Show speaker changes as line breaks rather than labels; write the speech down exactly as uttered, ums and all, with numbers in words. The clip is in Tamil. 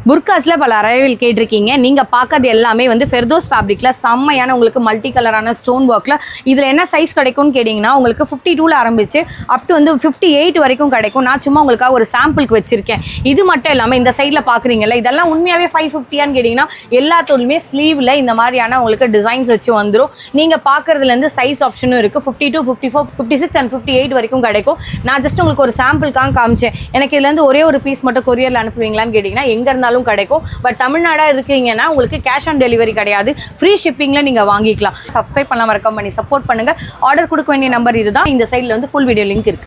புர்காஸ்ல பல அரைவல் கேட்டிருக்கீங்க. நீங்கள் பார்க்கறது எல்லாமே வந்து ஃபெர்தோஸ் ஃபேப்ரிக்கில் செம்மையான உங்களுக்கு மல்டி கலரான ஸ்டோன் ஒர்க்கில் இதில் என்ன சைஸ் கிடைக்கும்னு கேட்டிங்கன்னா உங்களுக்கு ஃபிஃப்டி டூவில் ஆரம்பிச்சு அப் டு வந்து ஃபிஃப்டி எயிட் வரைக்கும் கிடைக்கும். நான் சும்மா உங்களுக்காக ஒரு சாம்பிளுக்கு வச்சிருக்கேன். இது மட்டும் இல்லாமல் இந்த சைடில் பார்க்குறீங்கல்ல, இதெல்லாம் உண்மையாகவே ஃபைவ் ஃபிஃப்டியான்னு கேட்டிங்கன்னா எல்லாத்தோடுமே ஸ்லீவில் இந்த மாதிரியான உங்களுக்கு டிசைன்ஸ் வச்சு வந்துடும். நீங்கள் பார்க்குறதுலேருந்து சைஸ் ஆப்ஷனும் இருக்குது. Fifty two fifty four fifty six and fifty eight வரைக்கும் கிடைக்கும். நான் ஜஸ்ட் உங்களுக்கு ஒரு சாம்பிளுக்காக காமிச்சேன். எனக்கு இதுலேருந்து ஒரே ஒரு பீஸ் மட்டும் கொரியரில் அனுப்புவீங்களான்னு கேட்டிங்கன்னா எங்கே இருந்தாலும் கிடைக்கும். பட் தமிழ்நாடா இருக்கீங்கன்னா உங்களுக்கு கேஷ் ஆன் டெலிவரி கிடையாது. ஃப்ரீ ஷிப்பிங்ல நீங்க வாங்கிக்கலாம். சப்ஸ்கிரைப் பண்ணாம மறக்காம பண்ணி சப்போர்ட் பண்ணுங்க. ஆர்டர் கொடுக்க வேண்டிய நம்பர் இதுதான். இந்த சைடுல வந்து ஃபுல் வீடியோ லிங்க் இருக்கு.